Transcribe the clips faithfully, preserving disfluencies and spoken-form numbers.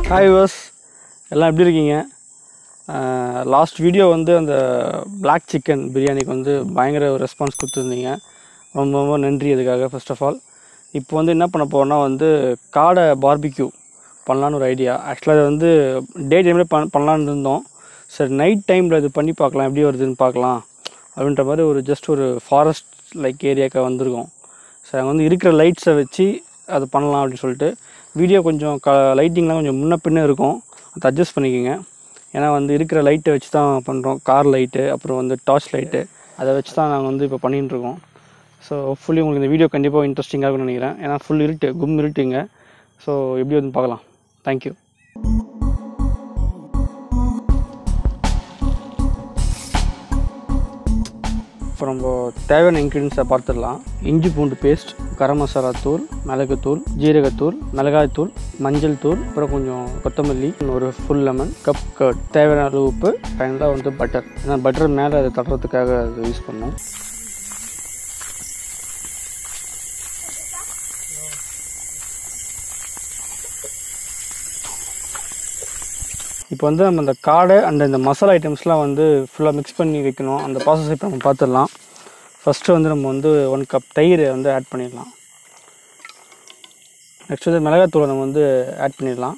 Hi viewers, எல்லாம் எப்படி இருக்கீங்க? லாஸ்ட் வீடியோ வந்து அந்த black chicken பிரியாணிக்கு வந்து பயங்கர ரெஸ்பான்ஸ் கொடுத்துருந்தீங்க. ரொம்ப ரொம்ப நன்றி அதுக்காக. ஃபர்ஸ்ட் ஆஃப் ஆல் இப்போ வந்து என்ன பண்ண போறோம்னா வந்து காடை பார்பிக்யூ பண்ணலான்னு ஒரு ஐடியா. ஆக்சுவலாக அது வந்து டே டைமில் பண் பண்ணலான்னு இருந்தோம். சரி நைட் டைமில் இது பண்ணி பார்க்கலாம், எப்படி வருதுன்னு பார்க்கலாம் அப்படின்ற மாதிரி ஒரு ஜஸ்ட் ஒரு ஃபாரஸ்ட் லைக் ஏரியாவுக்கு வந்திருக்கோம். சரி அங்கே வந்து இருக்கிற லைட்ஸை வச்சு அது பண்ணலாம் அப்படின்னு சொல்லிட்டு வீடியோ கொஞ்சம் க லைட்டிங்லாம் கொஞ்சம் முன்ன பின்னே இருக்கும், அதை அட்ஜஸ்ட் பண்ணிக்கோங்க. ஏன்னா வந்து இருக்கிற லைட்டை வச்சு தான் பண்ணுறோம். கார் லைட்டு, அப்புறம் வந்து டார்ச் லைட்டு, அதை வச்சு தான் நாங்கள் வந்து இப்போ பண்ணிகிட்டுருக்கோம். ஸோ ஹோப்ஃபுல்லி உங்களுக்கு இந்த வீடியோ கண்டிப்பாக இன்ட்ரெஸ்டிங்காக இருக்கும்னு நினைக்கிறேன். ஏன்னா ஃபுல் இருட்டு, கும் இருட்டுங்க. ஸோ எப்படி வந்து பார்க்கலாம். தேங்க்யூ. இப்போ நம்ம தேவையான இன்க்ரீடியன்ஸை பார்த்துடலாம். இஞ்சி பூண்டு பேஸ்ட், கரம் மசாலா தூள், மிளகுத்தூள், ஜீரகத்தூள், மிளகாய்த்தூள், மஞ்சள் தூள், அப்புறம் கொஞ்சம் கொத்தமல்லி, ஒரு ஃபுல் லெமன், கப் கர்ட், தேவையான அளவு உப்பு, ஃபைனலாக வந்து பட்டர். ஏன்னா பட்டர் மேலே அதை தட்டுறதுக்காக அது யூஸ் பண்ணோம். இப்போ வந்து நம்ம இந்த காடை அண்ட் இந்த மசாலா ஐட்டம்ஸ்லாம் வந்து ஃபுல்லாக மிக்ஸ் பண்ணி வைக்கணும். அந்த ப்ராசஸ் இப்போ நம்ம பார்த்துடலாம். ஃபஸ்ட்டு வந்து நம்ம வந்து ஒன் கப் தயிர் வந்து ஆட் பண்ணிடலாம். நெக்ஸ்ட் வந்து மிளகாத்தூளை நம்ம வந்து ஆட் பண்ணிடலாம்.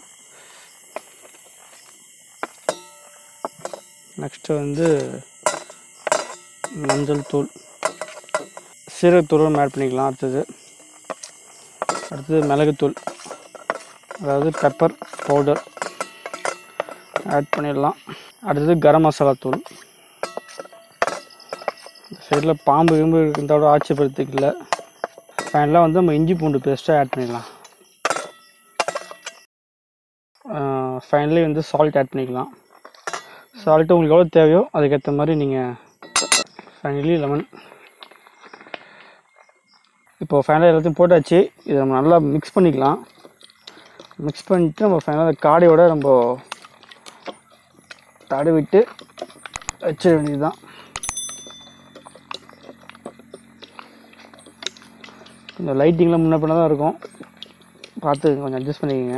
நெக்ஸ்ட்டு வந்து மஞ்சள் தூள், சீரகத்தூளும் ஆட் பண்ணிக்கலாம். அடுத்தது அடுத்தது மிளகுத்தூள், அதாவது பெப்பர் பவுடர் ஆட் பண்ணிடலாம். அடுத்தது கரம் மசாலா தூள். சைடில் பாம்பு கிம்பு இருந்தாலும் ஆட்சிப்படுத்திக்கல. ஃபைனலாக வந்து நம்ம இஞ்சி பூண்டு பேஸ்ட்டை ஆட் பண்ணிடலாம். ஃபைனலி வந்து சால்ட் ஆட் பண்ணிக்கலாம். சால்ட்டு உங்களுக்கு எவ்வளோ தேவையோ அதுக்கேற்ற மாதிரி நீங்கள். Finally lemon. இப்போது ஃபைனலாக எல்லாத்தையும் போட்டாச்சு. இதை நம்ம நல்லா மிக்ஸ் பண்ணிக்கலாம். மிக்ஸ் பண்ணிவிட்டு நம்ம ஃபைனலாக காடையோட நம்ம தடவிட்டு வச்சிட வேண்டியது தான். கொஞ்சம் லைட்டிங்லாம் முன்ன பின்ன தான் இருக்கும், பார்த்து கொஞ்சம் அட்ஜஸ்ட் பண்ணிக்கோங்க.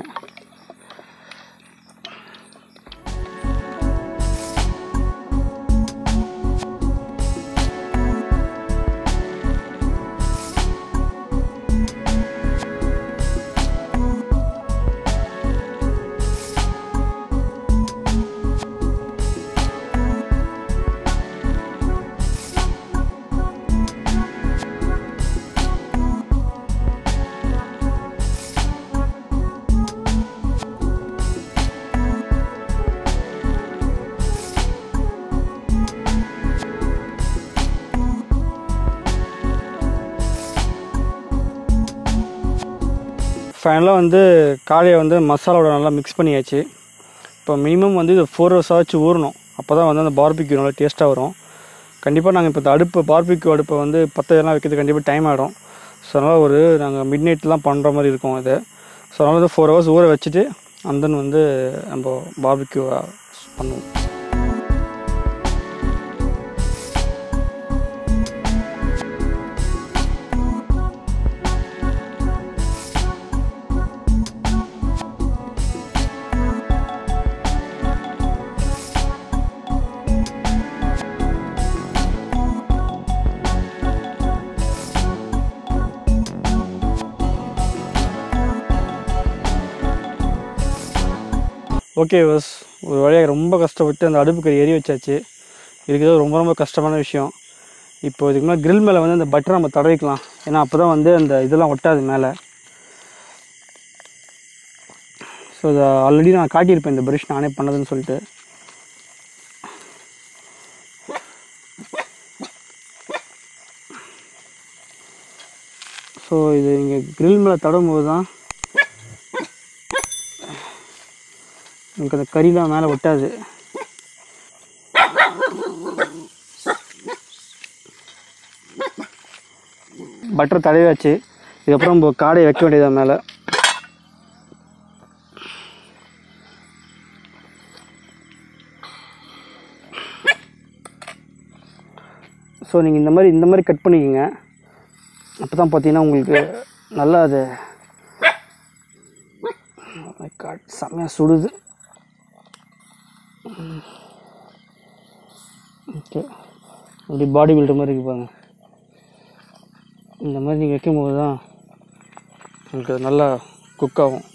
ஃபைனலாக வந்து காலையை வந்து மசாலாவோட நல்லா மிக்ஸ் பண்ணியாச்சு. இப்போ மினிமம் வந்து இது ஃபோர் ஹவர்ஸ் ஆச்சு ஊறணும். அப்போ தான் வந்து அந்த பார்பிக்யூ நல்லா டேஸ்ட்டாக வரும். கண்டிப்பாக நாங்கள் இப்போ இந்த அடுப்பு பார்பிக்யூ அடுப்பை வந்து பத்து இதெல்லாம் வைக்கிறது கண்டிப்பாக டைம் ஆகிடும். ஸோ அதனால் ஒரு நாங்கள் மிட் நைட்லாம் பண்ணுற மாதிரி இருக்கும் இது. ஸோ அதனால் வந்து ஃபோர் ஹவர்ஸ் ஊற வச்சுட்டு அண்ட் தென் வந்து நம்ம பார்பிக்யூ பண்ணுவோம். ஓகே பஸ், ஒரு வழியாக ரொம்ப கஷ்டப்பட்டு அந்த அடுப்புக்கு எரி வச்சாச்சு. இருக்கிறது ரொம்ப ரொம்ப கஷ்டமான விஷயம். இப்போ இதுக்கு மேலே கிரில் மேலே வந்து அந்த பட்டரை நம்ம தடவிக்கலாம். ஏன்னா அப்போ தான் வந்து அந்த இதெல்லாம் ஒட்டாது மேலே. ஸோ இதை ஆல்ரெடி நான் காட்டியிருப்பேன் இந்த ப்ரஷ் நானே பண்ணதுன்னு சொல்லிட்டு. ஸோ இது நீங்கள் கிரில் மேலே தடவும் போது தான் உங்களுக்கு அந்த கறிலாம் மேலே ஒட்டாது. பட்டர் தடவியாச்சு. இதுக்கப்புறம் நம்ம காடையை வைக்க வேண்டியது மேலே. ஸோ நீங்கள் இந்த மாதிரி இந்த மாதிரி கட் பண்ணிக்கோங்க. அப்போ தான் பார்த்தீங்கன்னா உங்களுக்கு நல்லா அது மை காட் செம்மையாக சுடுது. ஓகே, அப்படி பாடி பில்டர் மாதிரி இருக்கு பாருங்க. இந்த மாதிரி நீங்கள் வைக்கும்போது தான் உங்களுக்கு நல்லா குக் ஆகும்.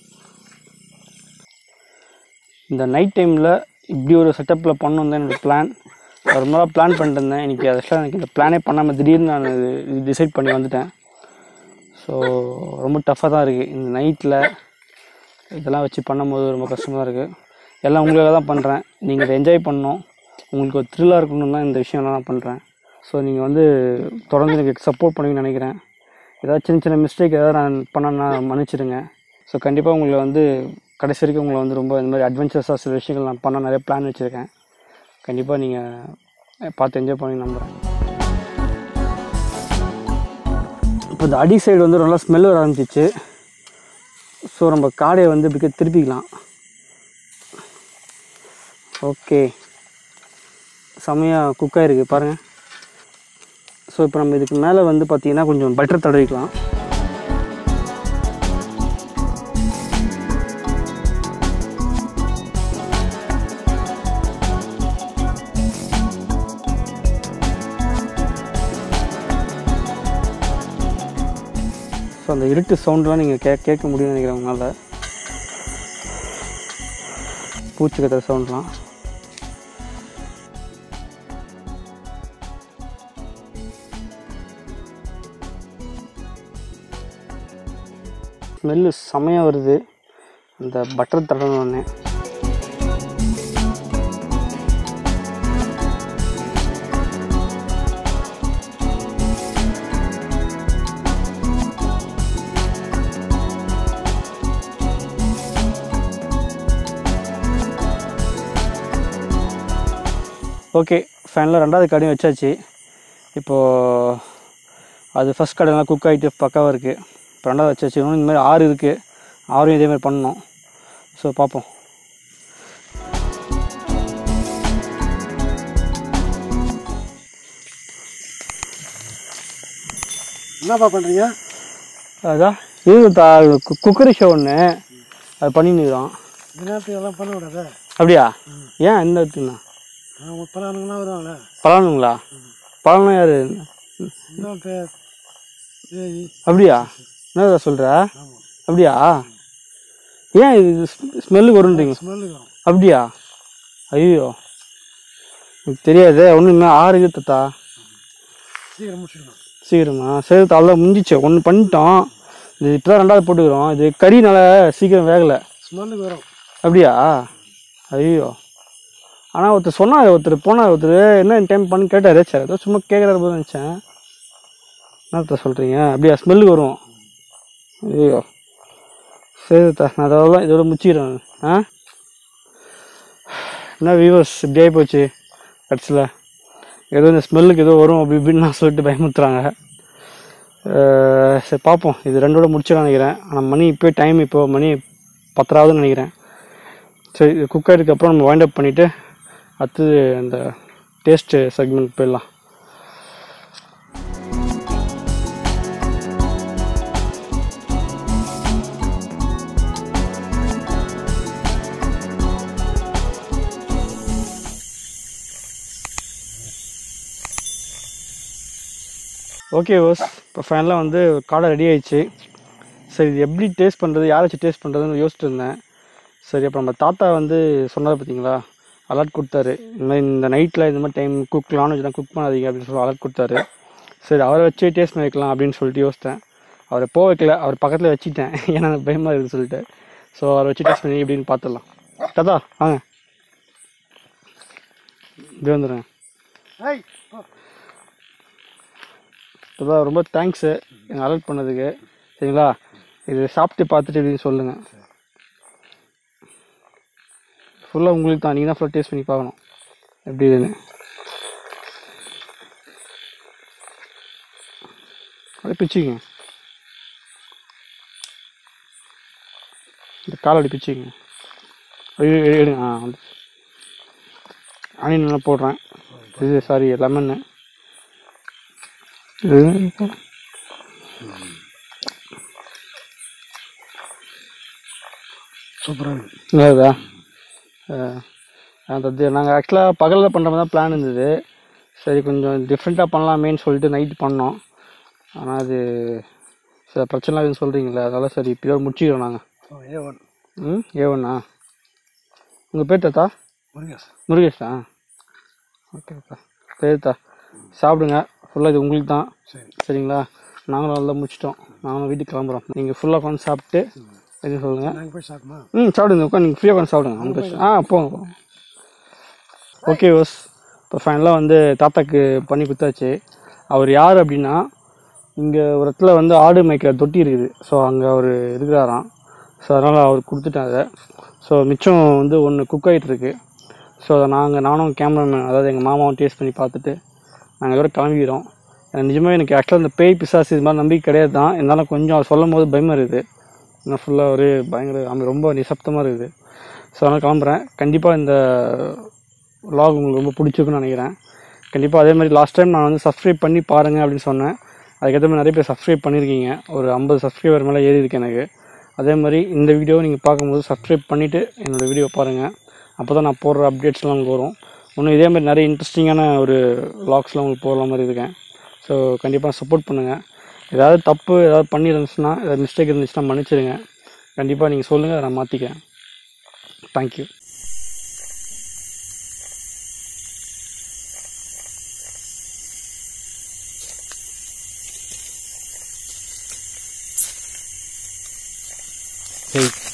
இந்த நைட் டைமில் இப்படி ஒரு செட்டப்பில் பண்ணணும் தான் என்னோடய பிளான். ரொம்ப நாளாக பிளான் பண்ணிட்டு இருந்தேன். இன்றைக்கி ஆக்சுவலாக எனக்கு இந்த பிளானே பண்ணாமல் திடீர்னு நான் இது டிசைட் பண்ணி வந்துட்டேன். ஸோ ரொம்ப டஃப்பாக தான் இருக்குது இந்த நைட்டில் இதெல்லாம் வச்சு பண்ணும்போது. ரொம்ப கஷ்டமாக தான் இருக்குது. எல்லாம் உங்களுக்காக தான் பண்ணுறேன். நீங்கள் இதை என்ஜாய் பண்ணணும், உங்களுக்கு ஒரு த்ரில்லாக இருக்கணும்னு தான் இந்த விஷயம்லாம் நான் பண்ணுறேன். ஸோ நீங்கள் வந்து தொடர்ந்து எனக்கு சப்போர்ட் பண்ணுவீங்கன்னு நினைக்கிறேன். ஏதாவது சின்ன சின்ன மிஸ்டேக் ஏதாவது நான் பண்ணேன்னா மன்னிச்சிடுங்க. ஸோ கண்டிப்பாக உங்களை வந்து கடைசி வரைக்கும் உங்களை வந்து ரொம்ப இந்த மாதிரி அட்வென்ச்சர்ஸாக சில விஷயங்கள் நான் பண்ண நிறைய பிளான் வச்சுருக்கேன். கண்டிப்பாக நீங்கள் பார்த்து என்ஜாய் பண்ணி நம்புகிறேன். இப்போ இந்த அடி சைடு வந்து நல்லா ஸ்மெல் வர ஆரம்பிச்சிச்சு. ஸோ நம்ம காடையை வந்து இப்படி திருப்பிக்கலாம். ஓகே, செம்மையாக குக் ஆகிருக்கு பாருங்கள். ஸோ இப்போ நம்ம இதுக்கு மேலே வந்து பார்த்திங்கன்னா கொஞ்சம் பட்டர் தடவிக்கலாம். ஸோ அந்த இருட்டு சவுண்டெலாம் நீங்கள் கே கேட்க முடியும்னு நினைக்கிறேன் உங்களால். பூச்சி கத்துற சவுண்ட்லாம். ஸ்மெல்லு செமையாக வருது இந்த பட்டர் தடவினோடனே. ஓகே, ஃபைனலாக ரெண்டாவது கடையும் வச்சாச்சு. இப்போது அது ஃபஸ்ட் கடையெல்லாம் குக் ஆகிட்டு பக்காவாக இருக்குது. இப்போ ரெண்டாவது வச்சாச்சு. இன்னும் இந்த மாதிரி ஆறு இருக்குது. ஆறும் இதேமாதிரி பண்ணணும். ஸோ பார்ப்போம். என்னப்பா பண்ணுறீங்க? அதான் இது தா குக்கரி ஷோ ஒன்று அது பண்ணின்னுக்குறோம். இந்த நேரத்துக்கு எல்லாம் பண்ண விடாத. அப்படியா? ஏன் இந்த இடத்துக்குண்ணா? பலானுங்களா வருவாங்களே. பழனுங்களா? பழனும் யார்? அப்படியா? என்ன சொல்கிற? அப்படியா? ஏன் இது ஸ்மெல்லுக்கு வருன்றீங்க? அப்படியா? ஐயோ, எனக்கு தெரியாது. ஒன்றும் இன்னும் ஆறு இது தத்தா. சீக்கிரம் முடிச்சுக்கலாம். சீக்கிரமா? சரி, அவ்வளோ முடிஞ்சிச்சு. ஒன்று பண்ணிட்டோம். இது இப்போ தான் ரெண்டாவது போட்டுக்கிறோம். இது கறினால சீக்கிரம் வேகலை. ஸ்மெல்லுக்கு வரும். அப்படியா? ஐயோ, ஆனால் ஒருத்தர் சொன்னார், ஒருத்தர் போனார், ஒருத்தர் என்ன டைம் பண்ணி கேட்டார். சார் ஏதோ சும்மா கேட்குறாரு போது நினச்சேன். என்னத்த சொல்கிறீங்க? அப்படியா? ஸ்மெல்லுக்கு வரும். ஐயோ, சரி தா, நான் அதெல்லாம் இதோட முடிச்சிக்கிறேன். ஆ என்ன வியூவர்ஸ் இப்படி ஆகி போச்சு. கட்சியில் ஏதோ இந்த ஸ்மெல்லுக்கு ஏதோ வரும் அப்படி இப்படின்னு நான் சொல்லிட்டு பயமுறுத்துறாங்க. சரி பார்ப்போம். இது ரெண்டோட முடிச்சிடலாம் நினைக்கிறேன். ஆனால் மணி இப்போ டைம் இப்போ மணி பத்தராவதுன்னு நினைக்கிறேன். சரி, இது குக் ஆகிடுக்கப்புறம் நம்ம வைண்ட் அப் பண்ணிவிட்டு அடுத்தது அந்த டேஸ்ட்டு செக்மெண்ட் போயிடலாம். ஓகே ஓஸ், இப்போ ஃபைனலாக வந்து காடை ரெடி ஆகிடுச்சு. சரி, இது எப்படி டேஸ்ட் பண்ணுறது, யாரை வச்சு டேஸ்ட் பண்ணுறதுன்னு யோசிச்சுட்டு இருந்தேன். சரி, அப்போ நம்ம தாத்தா வந்து சொன்னார் பார்த்தீங்களா, அலர்ட் கொடுத்தாரு. இந்த மாதிரி இந்த நைட்டில் இந்த மாதிரி டைம் குக் நான்வெஜ் தான் குக் பண்ணாதீங்க அப்படின்னு சொல்லி அலர்ட் கொடுத்தாரு. சரி, அவரை வச்சு டேஸ்ட் பண்ணி வைக்கலாம் அப்படின்னு சொல்லிட்டு யோசித்தேன். அவரை போக வைக்கல, அவர் பக்கத்தில் வச்சுட்டேன். ஏன்னா பயமாக இருக்குன்னு சொல்லிட்டு. ஸோ அவரை வச்சு டேஸ்ட் பண்ணி எப்படின்னு பார்த்துடலாம். தாத்தா வாங்க, இப்படி வந்துடுறேன். தாத்தா ரொம்ப தேங்க்ஸு எனக்கு அலர்ட் பண்ணதுக்கு. சரிங்களா, இது சாப்பிட்டு பார்த்துட்டு எப்படின்னு சொல்லுங்கள். ஃபுல்லாக உங்களுக்கு தான், நீங்கள் தான் ஃபுல்லாக டேஸ்ட் பண்ணி பார்க்கணும் எப்படி இதுன்னு. அப்படியே பிச்சுங்க, இந்த கால் அப்படி பிச்சுங்க. எடுங்க. ஆ வந்து ஆனியன் நல்லா போடுறேன். இது சாரி லெமன்னு. இது சூப்பராக இல்லைதா அது நாங்கள் ஆக்சுவலாக பகலில் பண்ணுற மாதிரி தான் பிளான் இருந்தது. சரி கொஞ்சம் டிஃப்ரெண்ட்டாக பண்ணலாமேன்னு சொல்லிட்டு நைட் பண்ணோம். ஆனால் அது சில பிரச்சனை எதுவும் சொல்கிறீங்களே, அதனால் சரி இப்போதான் முடிச்சுக்கிறோம் நாங்கள். ஏ ஒன் ம் ஏ ஒன்னா உங்கள் பேர் தாத்தா? முருகேஷ். முருகேஷா? ஓகே ஓகே சரித்தா, சாப்பிடுங்க. ஃபுல்லாக இது உங்களுக்கு தான். சரி சரிங்களா? நாங்களும் நல்லா முடிச்சிட்டோம். நாங்களும் வீட்டுக்கு கிளம்புறோம். நீங்கள் ஃபுல்லாக உட்காந்து சாப்பிட்டு எதுவும் சொல்லுங்கள். நாங்கள் போய் சாப்பிடுமா? ம் சாப்பிடுங்க, உட்காந்து நீங்கள் ஃப்ரீயாக உட்காந்து சாப்பிடுங்க. ஒன்றும் பிரச்சனை. ஆ போங்க. ஓகே ஓஸ், இப்போ ஃபைனலாக வந்து தாத்தாக்கு பண்ணி கொடுத்தாச்சு. அவர் யார் அப்படின்னா, இங்கே ஒரு இடத்துல வந்து ஆடு மேய்க்கிற தொட்டி இருக்குது. ஸோ அங்கே அவர் இருக்கிறாராம். ஸோ அதனால் அவர் கொடுத்துட்டாங்க. ஸோ மிச்சம் வந்து ஒன்று குக் ஆகிட்டு இருக்கு. ஸோ அதை நாங்கள் நானும் கேமராமேன், அதாவது எங்கள் மாமாவும் டேஸ்ட் பண்ணி பார்த்துட்டு நாங்கள் இதோட கிளம்பிக்கிறோம். நிஜமாக எனக்கு ஆக்சுவலாக இந்த பேய் பிசாசு இது மாதிரி நம்பிக்கை கிடையாது தான். இருந்தாலும் கொஞ்சம் அவர் சொல்லும் போது பயமாக இருக்குது. இன்னும் ஃபுல்லாக ஒரு பயங்கர அங்கே ரொம்ப நிசப்தமாக இருக்குது. ஸோ அதனால் கிளம்புறேன். கண்டிப்பாக இந்த vlog உங்களுக்கு ரொம்ப பிடிச்சிருக்குன்னு நினைக்கிறேன். கண்டிப்பாக அதே மாதிரி லாஸ்ட் டைம் நான் வந்து சப்ஸ்கிரைப் பண்ணி பாருங்கள் அப்படின்னு சொன்னேன். அதுக்கேற்ற மாதிரி நிறைய பேர் சப்ஸ்கிரைப் பண்ணியிருக்கீங்க. ஒரு ஐம்பது சப்ஸ்கிரைபர் மேலே ஏறி இருக்கு எனக்கு. அதே மாதிரி இந்த வீடியோவை நீங்கள் பார்க்கும்போது சப்ஸ்கிரைப் பண்ணிவிட்டு என்னோடய வீடியோ பாருங்கள். அப்போ தான் நான் போடுற அப்டேட்ஸ்லாம் உங்களுக்கு வரும். இன்னும் இதே மாதிரி நிறைய இன்ட்ரெஸ்டிங்கான ஒரு vlogsலாம் உங்களுக்கு போடுற மாதிரி இருக்கேன். ஸோ கண்டிப்பாக சப்போர்ட் பண்ணுங்கள். ஏதாவது தப்பு ஏதாவது பண்ணியிருந்துச்சுன்னா, ஏதாவது மிஸ்டேக் இருந்துச்சுன்னா மன்னிச்சிடுங்க. கண்டிப்பாக நீங்கள் சொல்லுங்கள், அதை நான் மாற்றிக்கிறேன். தேங்க்யூ. Hey.